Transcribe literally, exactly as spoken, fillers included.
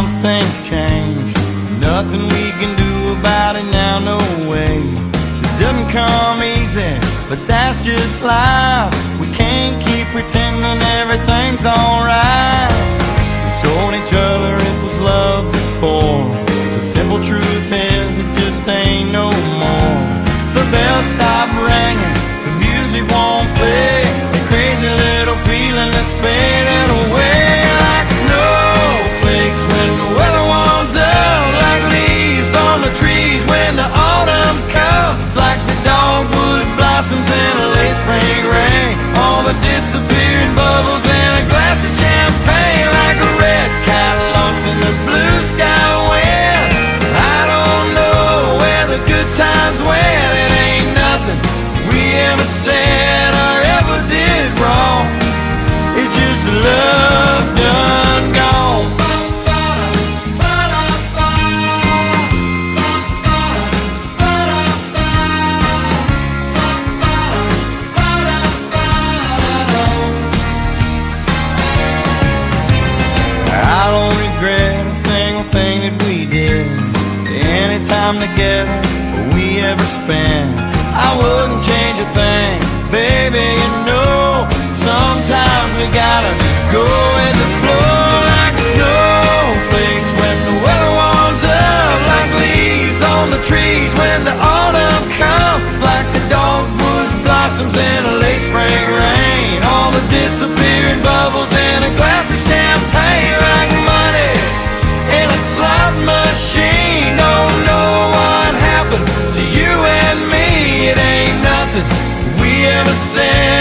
sometimes things change. Nothing we can do about it now, no way. This doesn't come easy, but that's just life. We can't keep pretending everything's alright. We told each other it was love before. The simple truth is it just ain't no more. The bells stop ringing, the music won't play. The crazy little feeling that's fading away. Like snowflakes when the weather warms up, like leaves on the trees when the autumn comes, like the dogwood blossoms in a late spring rain. All the disappearing bubbles in a glass of champagne, like a red cat lost in the blue sky wind. I don't know where the good times went. It ain't nothing we ever said or ever did wrong. It's just love done gone. I don't regret a single thing that we did. Any time together we ever spent, I wouldn't change a thing, baby, you know. Sometimes we gotta just go with the flow, like snowflakes when the weather warms up, like leaves on the trees when the autumn comes, like the dogwood blossoms in a late spring rain. All the disappearing bubbles in a glass of champagne, like money in a slot machine. Don't know what happened to you and me. It ain't nothing we ever said